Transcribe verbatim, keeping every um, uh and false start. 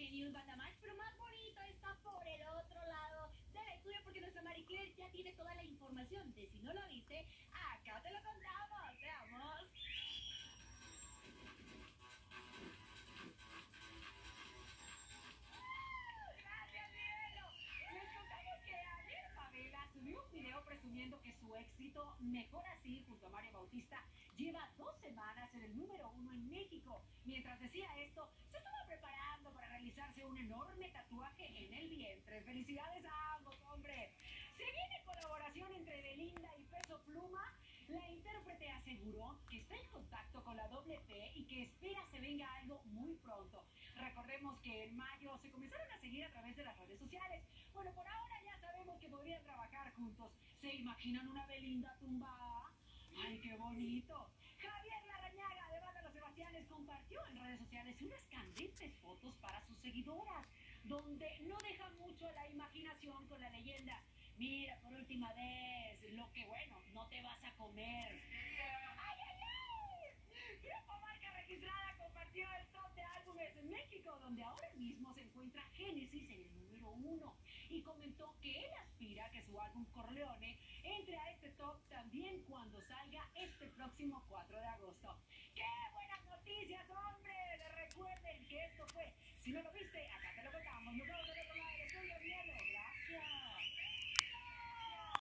News Banda Match, pero más bonito está por el otro lado del estudio porque nuestra Marie Claire ya tiene toda la información de si no lo viste, acá te lo contamos, veamos. Gracias, Cielo. Les contamos que ayer Fabela subió un video presumiendo que su éxito Mejor Así, junto a Mario Bautista, lleva dos semanas en el número uno en México. Mientras decía esto, se estaba preparando para realizarse un enorme tatuaje en el vientre. ¡Felicidades a ambos, hombre! Se viene colaboración entre Belinda y Peso Pluma. La intérprete aseguró que está en contacto con la doble P y que espera se venga algo muy pronto. Recordemos que en mayo se comenzaron a seguir a través de las redes sociales. Bueno, por ahora ya sabemos que podrían trabajar juntos. ¿Se imaginan una Belinda tumbada? ¡Ay, qué bonito! Javier Larrañaga de Banda Los Sebastianes compartió en redes sociales unas candentes fotos para sus seguidoras, donde no deja mucho a la imaginación con la leyenda: mira, por última vez, lo que bueno, no te vas a comer. ¡Ay, ay, ay! Grupo Marca Registrada compartió el top de álbumes en México, donde ahora mismo se encuentra Génesis en el número uno, y comentó que él aspira a que su álbum Corleone entre a este top también cuando salga este próximo cuatro de agosto. ¡Qué buenas noticias, hombre! Recuerden que esto fue, si no lo viste, acá te lo contamos. Nos vemos en el